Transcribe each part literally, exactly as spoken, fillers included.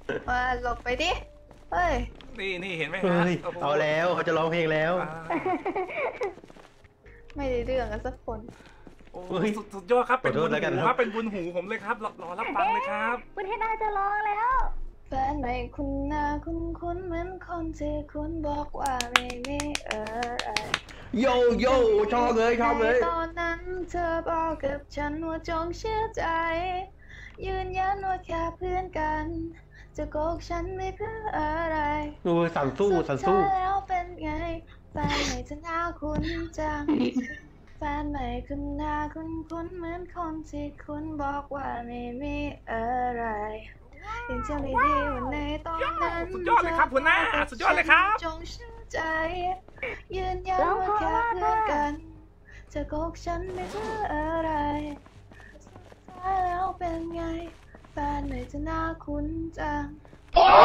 มาหลบไปดิเฮ้ยนี่นี่เห็นไหมฮะเฮ้ยเอาแล้วเขาจะร้องเพลงแล้วไม่ได้เรื่องกันสักคนโอ้สุดยอดครับเป็นบุญหูครับเป็นบุญหูผมเลยครับรอรับฟังเลยครับคุณเทน่าจะร้องแล้วแฟนใหม่คุณนาคุณคุณเหมือนคนที่คุณบอกว่าไม่มีอะไรโยโย่ชอบเลยชอบเลยตอนนั้นเธอบอกกับฉันว่าจงเชื่อใจยืนยันว่าแค่เพื่อนกันจะโกหกฉันไม่เพื่ออะไรดูสั่นสู้สั่นสู้แล้วเป็นไงแฟนใหม่จะน่าคุ้นจังแฟนใหม่คุณน่าคุ้นคุ้นเหมือนคนที่คุณบอกว่าไม่มีอะไรยังจำได้ดีวันในตอนนั้นสุดยอดเลยครับหัวหน้าสุดยอดเลยครับจงเชื่อใจยืนยันว่าแค่เพื่อนกันจะโกหกฉันไม่เพื่ออะไรสุดท้ายแล้วเป็นไงแฟนใหม่จะน่าคุ้นจังโอ้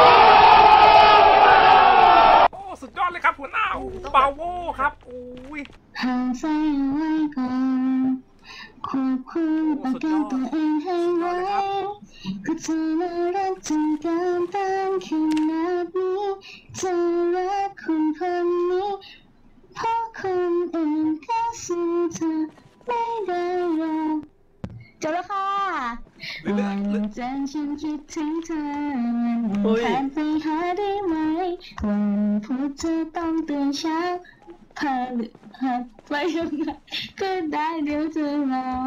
สุดยอดเลยครับหัวหน้าบาโวครับโอ้ยห่างใจไว้ก่อนควบคุมอาการตัวเองให้ไว้ก็เธอน่ารักจนเกินต้านขนาดนี้จะรักคนคนนี้เพราะคนอื่นก็สู้เธอไม่ได้หรอกจบแล้วค่ะวันจันทร์ฉันคิดถึงเธอวันแทนไปหาได้ไหมวันพุธเธอต้องตื่นเช้าพาหรือหัดไปยังไงก็ได้เดี๋ยวเธอรอ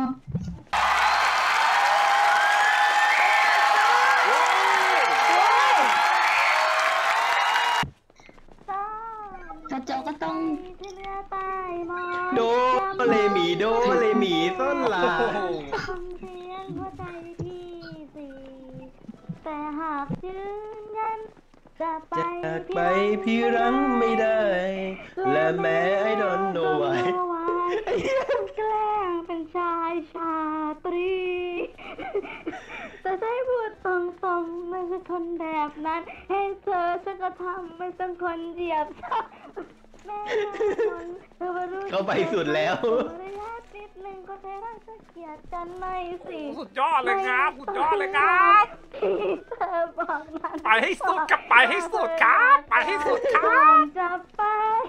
จะโจก็ต้องโดเลมีโดเลมีส้นลาแต่หากยืนยันจะไปไปพี่รังไม่ได้และแม้ไอ้ดอนโนไว้แกล้งเป็นชายชาตรีจะได้พูดตรงๆไม่ใช่คนแบบนั้นให้เธอฉันก็ทำไม่ต้องคนเหยียบซ้ำแม่คนเธอมารู้เขาไปสุดแล้วระยะนิดนึงก็ได้รักจะเกลียดกันไม่สิสุดยอดเลยครับสุดยอดเลยครับเธอบอกนั้นไปให้สุดกับไปให้สุดครับไปให้สุดครับจะไป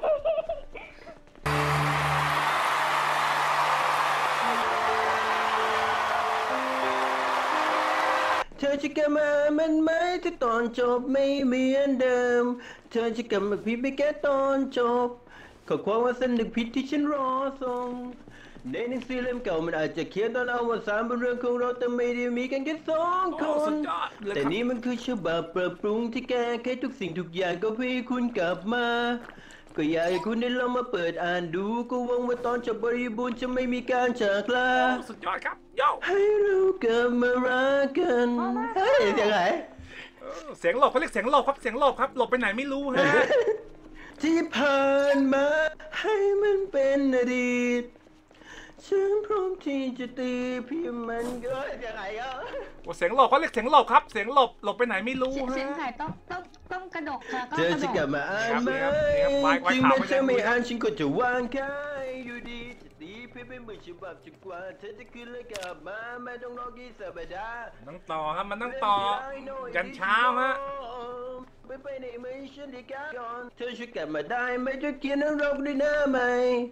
เธอจะกลับมามันไหมที่ตอนจบไม่เหมือนเดิมเธอจะกลับมาผิดไปแค่ตอนจบขอความว่าสนึกผิดที่ฉันรอส่งในหนังสือเล่มเก่ามันอาจจะเขียนตอนเอาวันสามเป็นเรื่องของเราแต่ไม่ได้มีกันแค่สองคนแต่นี่มันคือฉบับปรับปรุงที่แก้ไขทุกสิ่งทุกอย่างก็เพื่อให้คุณกลับมาก็อยากให้คุณได้ลองมาเปิดอ่านดูก็หวังว่าตอนจบบริบูรณ์จะไม่มีการจากลาสุดยอดครับโย่ให้เรากลับมารักกันเฮ้ยเสียงไหนเสียงหลบเขาเรียกเสียงหลบครับเสียงหลบครับหลบไปไหนไม่รู้ฮะที่ผ่านมาให้มันเป็นอดีตฉันพร้อมที่จะตีพี่มันก็ยังไงอ่ะเสียงหลบเขาเรียกเสียงหลบครับเสียงหลบหลบไปไหนไม่รู้ฮะเสียงไหนต้องต้องต้องกระดกค่ะเธอจะกลับมาอ่านไหมจริงไหมเธอไม่อ่านฉันก็จะวางแค่อยู่ดีจะตีพี่เป็นมือฉบับจนกว่าเธอจะขึ้นเลยกลับมาไม่ต้องรอกี่สัปดาห์ต้องต่อครับมันต้องต่อยันเช้าฮะไปไปไหนไม่ฉันได้ก่อนเธอช่วยกลับมาได้ไม่จะเขียนนรกด้วยหน้าไหม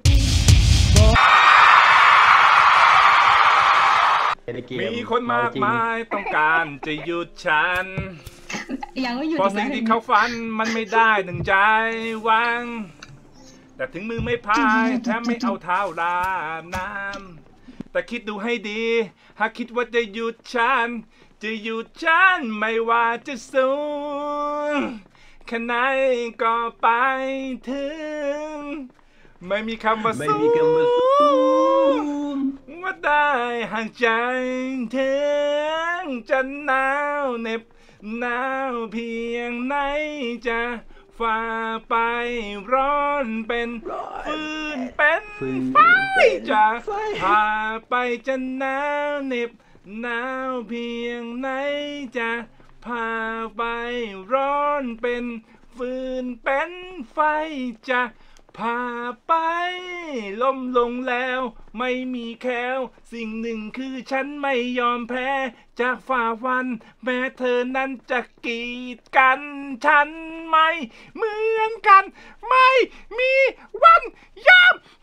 มีคนมากมายต้องการจะหยุดฉันเพราะสิ่งที่เขาฝันมันไม่ได้หนึ่งใจหวังแต่ถึงมือไม่พายแทบไม่เอาเท้าราบน้ำแต่คิดดูให้ดีหากคิดว่าจะหยุดฉันจะหยุดฉันไม่ว่าจะสูงแค่ไหนก็ไปถึงไม่มีคำว่าสู้ว่าได้ห่างใจถึงจะหนาวเหน็บหนาวเพียงไหนจะฝ่าไปร้อนเป็นฟืนเป็นไฟจะพาไปจะหนาวเหน็บหนาวเพียงไหนจะพาไปร้อนเป็นฟืนเป็นไฟจะพาไปล้มลงแล้วไม่มีแค้วสิ่งหนึ่งคือฉันไม่ยอมแพ้จากฝ่าฟันแม้เธอนั้นจะกีดกันฉันไม่เหมือนกันไม่มีวันยอม